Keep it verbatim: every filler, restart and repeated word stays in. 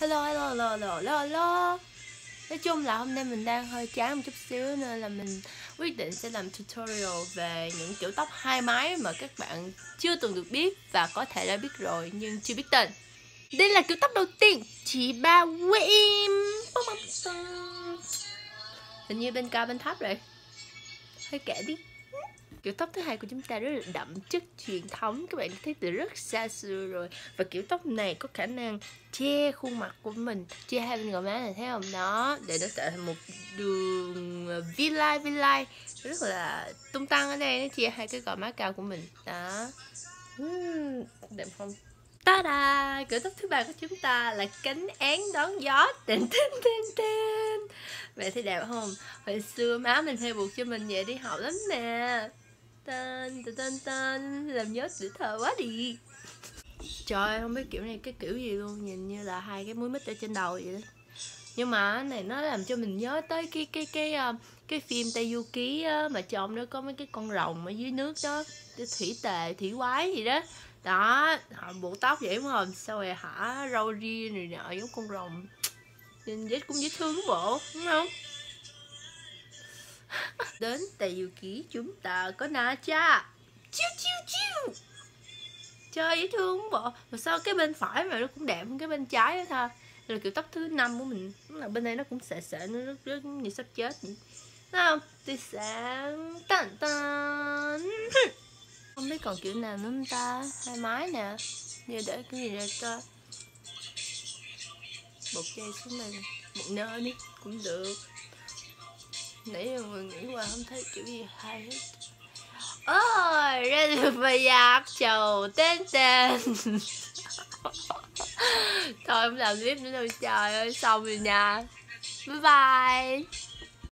Hello, hello, hello, hello, hello, hello. Nói chung là hôm nay mình đang hơi chán một chút xíu nên là mình quyết định sẽ làm tutorial về những kiểu tóc hai mái mà các bạn chưa từng được biết và có thể đã biết rồi nhưng chưa biết tên. Đây là kiểu tóc đầu tiên, chị ba Wim. Hình như bên cao bên thấp rồi. Hơi kệ đi. Kiểu tóc thứ hai của chúng ta rất là đậm chất truyền thống, các bạn thấy từ rất xa xưa rồi. Và kiểu tóc này có khả năng che khuôn mặt của mình, che hai bên gò má này, thấy không? Đó, để nó tạo thành một đường V-line V-line rất là tung tăng ở đây, nó che hai cái gò má cao của mình. Đó, uhm, đẹp không? Ta-da! Kiểu tóc thứ ba của chúng ta là cánh én đón gió. Tên tên tên tên. Vậy thấy đẹp không? Hồi xưa má mình hay buộc cho mình vậy đi học lắm nè. Tên tên tên tên làm nhớ tuổi thơ quá đi. Trời ơi, không biết kiểu này cái kiểu gì luôn, nhìn như là hai cái mũi mít ở trên đầu vậy đó. Nhưng mà cái này nó làm cho mình nhớ tới cái cái cái cái, cái phim Tây Du Ký á, mà trong đó có mấy cái con rồng ở dưới nước đó, cái thủy tề thủy quái gì đó. Đó, họ buộc tóc vậy đúng không? Sau rồi hả râu ria này nọ giống con rồng. Nhìn dễ cũng dễ thương bộ, đúng không? Đến Tây Du Ký chúng ta có Na Cha. Chiu chiu chiu. Trời dễ thương bộ. Mà sao cái bên phải mà nó cũng đẹp hơn cái bên trái đó thôi. Là kiểu tóc thứ năm của mình, là bên đây nó cũng sệ sệ, nó rất rất như sắp chết vậy. Thấy không? Tươi sáng tan tan. Không biết còn kiểu nào nữa không ta? Hai mái nè. Giờ để cái gì ra coi. Bột dây xuống đây, một nơi đi cũng được. Nãy giờ người nghĩ qua không thấy kiểu gì hay hết. Ôi, ra được bài giặc chầu tên tên. Thôi không làm clip nữa đâu, trời ơi, xong rồi nha. Bye bye.